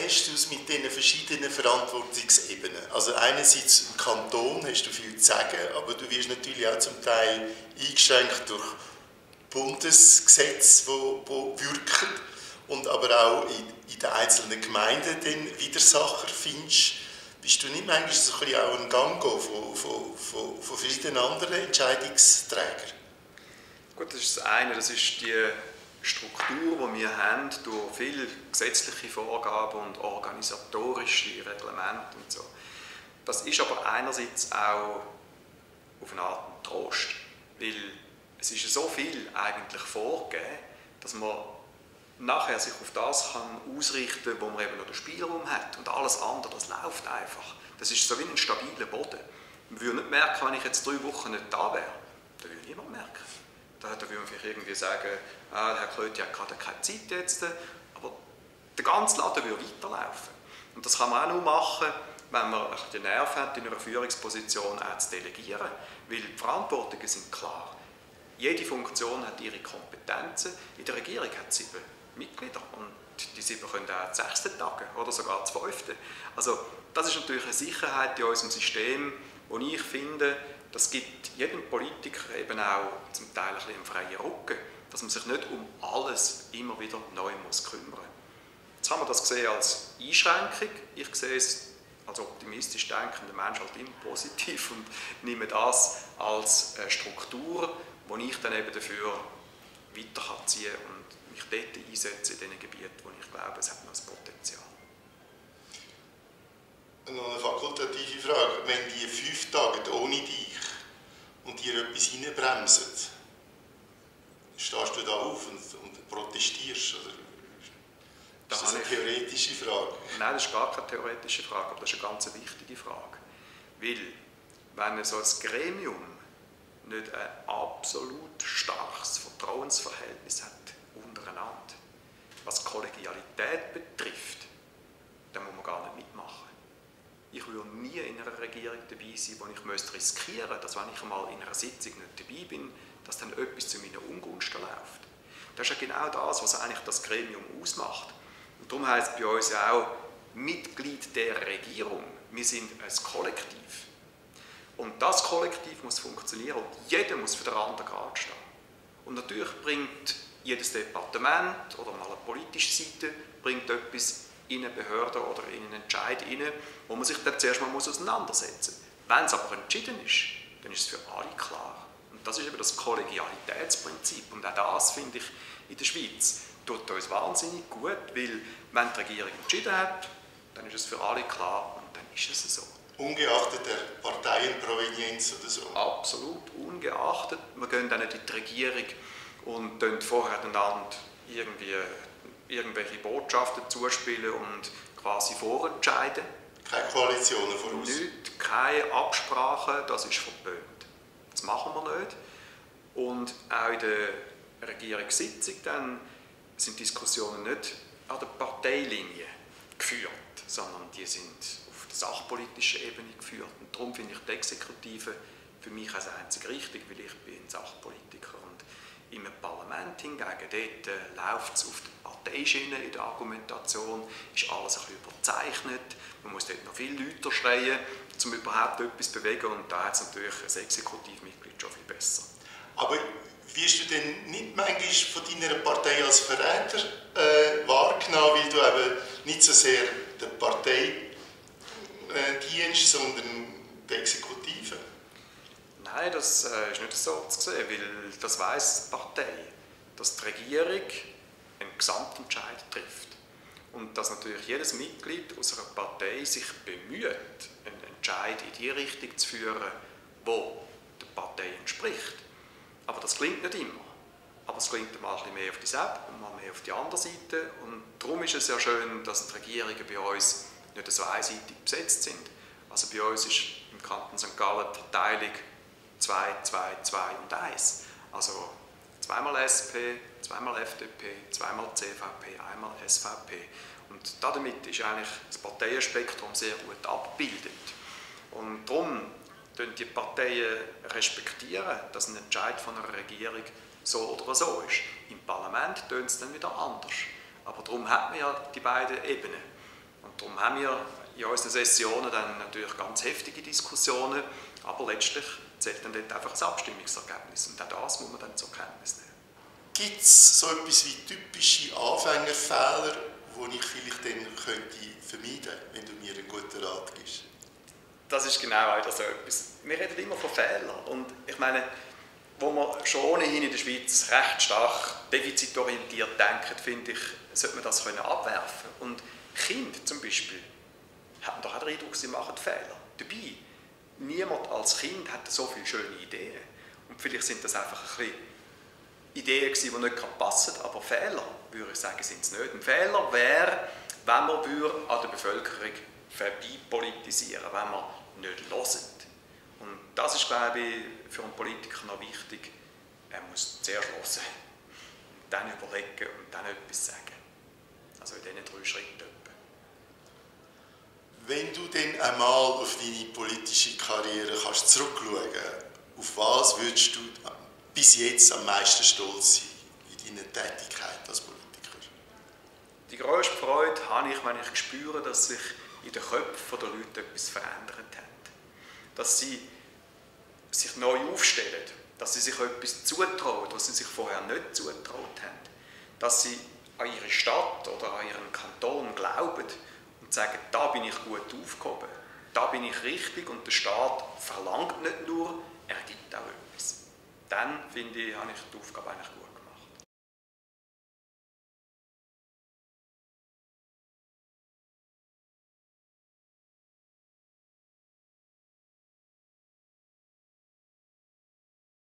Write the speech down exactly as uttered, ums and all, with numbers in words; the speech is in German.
hast du es mit diesen verschiedenen Verantwortungsebenen? Also einerseits im Kanton hast du viel zu sagen, aber du wirst natürlich auch zum Teil eingeschränkt durch Bundesgesetze, die wirken, und aber auch in, in den einzelnen Gemeinden den Widersacher findest. Bist du nicht manchmal so ein bisschen auch einen Gang gehen von, von, von, von verschiedenen anderen Entscheidungsträgern? Gut, das ist das eine, das ist die Struktur, die wir haben, durch viele gesetzliche Vorgaben und organisatorische Reglemente und so. Das ist aber einerseits auch auf eine Art ein Trost, weil es ist so viel eigentlich vorgegeben, dass man nachher sich auf das kann ausrichten kann, wo man eben noch den Spielraum hat. Und alles andere, das läuft einfach. Das ist so wie ein stabiler Boden. Man würde nicht merken, wenn ich jetzt drei Wochen nicht da wäre. Da würde niemand merken. Da würde man vielleicht irgendwie sagen, ah, der Herr Klöti hat gerade keine Zeit jetzt. Aber der ganze Laden würde weiterlaufen. Und das kann man auch nur machen, wenn man den Nerv hat, in einer Führungsposition auch zu delegieren. Weil die Verantwortungen sind klar. Jede Funktion hat ihre Kompetenzen. In der Regierung hat es sieben Mitglieder und die sieben können auch zu sechsten tagen oder sogar zu fünften. Also das ist natürlich eine Sicherheit in unserem System, wo ich finde, das gibt jedem Politiker eben auch zum Teil ein bisschen einen freien Rücken, dass man sich nicht um alles immer wieder neu muss kümmern. Jetzt haben wir das gesehen als Einschränkung. Ich sehe es als optimistisch denkender Mensch halt immer positiv und nehme das als Struktur, wo ich dann eben dafür weiter ziehen kann und mich dort einsetze in den Gebieten, wo ich glaube, es hat noch das Potenzial. Noch eine fakultative Frage. Wenn die fünf Tage ohne dich und dir etwas reinbremsen, stehst du da auf und, und protestierst? Oder ist das eine theoretische Frage? Nein, das ist gar keine theoretische Frage, aber das ist eine ganz wichtige Frage. Weil, wenn so ein Gremium nicht ein absolut starkes Vertrauensverhältnis hat untereinander, was Kollegialität betrifft, dann muss man gar nicht mitmachen. Ich würde nie in einer Regierung dabei sein, wo ich müsste riskieren müsste, dass wenn ich einmal in einer Sitzung nicht dabei bin, dass dann etwas zu meinen Ungunsten läuft. Das ist ja genau das, was eigentlich das Gremium ausmacht. Und darum heisst es bei uns ja auch Mitglied der Regierung. Wir sind ein Kollektiv. Und das Kollektiv muss funktionieren und jeder muss für den anderen gerade stehen. Und natürlich bringt jedes Departement oder mal eine politische Seite bringt etwas in eine Behörde oder in einen Entscheid rein, wo man sich dann zuerst mal auseinandersetzen muss. Wenn es aber entschieden ist, dann ist es für alle klar. Und das ist eben das Kollegialitätsprinzip. Und auch das, finde ich, in der Schweiz tut uns wahnsinnig gut, weil wenn die Regierung entschieden hat, dann ist es für alle klar und dann ist es so. Ungeachtet der Parteienprovenienz oder so? Absolut, ungeachtet. Wir gehen dann nicht in die Regierung und dann vorher einander irgendwie irgendwelche Botschaften zuspielen und quasi vorentscheiden. Keine Koalitionen voraus? Nicht, keine Absprachen, das ist verböhnt. Das machen wir nicht. Und auch in der Regierungssitzung dann sind Diskussionen nicht an der Parteilinie geführt, sondern die sind auf der sachpolitischen Ebene geführt. Und darum finde ich die Exekutive für mich als einzig richtig, weil ich bin Sachpolitiker. Und im Parlament hingegen, dort äh, läuft es auf der Parteischiene in der Argumentation, ist alles ein bisschen überzeichnet, man muss dort noch viel lauter schreien, um überhaupt etwas zu bewegen, und da hat es natürlich ein Exekutivmitglied schon viel besser. Aber wirst du denn nicht manchmal von deiner Partei als Verräter äh, wahrgenommen, weil du eben nicht so sehr der Partei äh, dienst, sondern der Exekutive? Nein, das äh, ist nicht so zu sehen, weil das weiss die Partei, dass die Regierung einen Gesamtentscheid trifft. Und dass natürlich jedes Mitglied aus einer Partei sich bemüht, einen Entscheid in die Richtung zu führen, wo der Partei entspricht. Aber das klingt nicht immer. Aber es klingt mal ein bisschen mehr auf die Seite und mal mehr auf die andere Seite. Und darum ist es sehr schön, dass die Regierungen bei uns nicht so einseitig besetzt sind. Also bei uns ist im Kanton Sankt Gallen die Verteilung zwei, zwei, zwei und eins. Also zweimal S P, zweimal F D P, zweimal C V P, einmal S V P. Und damit ist eigentlich das Parteienspektrum sehr gut abgebildet. Und darum respektieren die Parteien, respektieren, dass ein Entscheid von einer Regierung so oder so ist. Im Parlament tönt es dann wieder anders. Aber darum hat man ja die beiden Ebenen. darum haben wir in unseren Sessionen dann natürlich ganz heftige Diskussionen, aber letztlich zählt dann dort einfach das Abstimmungsergebnis und auch das muss man dann zur Kenntnis nehmen. Gibt es so etwas wie typische Anfängerfehler, die ich vielleicht dann könnte vermeiden könnte, wenn du mir einen guten Rat gibst? Das ist genau wieder so etwas. Wir reden immer von Fehlern und ich meine, wo wir schon ohnehin in der Schweiz recht stark defizitorientiert denken, finde ich, sollte man das können abwerfen. Und Kinder zum Beispiel haben doch auch den Eindruck, sie machen Fehler. Dabei, niemand als Kind hat so viele schöne Ideen. Und vielleicht sind das einfach ein bisschen Ideen gewesen, die nicht passen, aber Fehler, würde ich sagen, sind es nicht. Ein Fehler wäre, wenn man an der Bevölkerung vorbeipolitisieren, wenn man nicht hört. Und das ist, glaube ich, für einen Politiker noch wichtig. Er muss zuerst hören, dann überlegen und dann etwas sagen. Also in diesen drei Schritten. Wenn du dann einmal auf deine politische Karriere kannst zurückschauen kannst, auf was würdest du bis jetzt am meisten stolz sein in deiner Tätigkeit als Politiker? Die grösste Freude habe ich, wenn ich spüre, dass sich in den Köpfen der Leute etwas verändert hat. Dass sie sich neu aufstellen, dass sie sich etwas zutrauen, was sie sich vorher nicht zugetraut haben. Dass sie an ihre Stadt oder an ihren Kanton glauben und sagen, da bin ich gut aufgehoben, da bin ich richtig und der Staat verlangt nicht nur, er gibt auch etwas. Dann, finde ich, habe ich die Aufgabe eigentlich gut gemacht.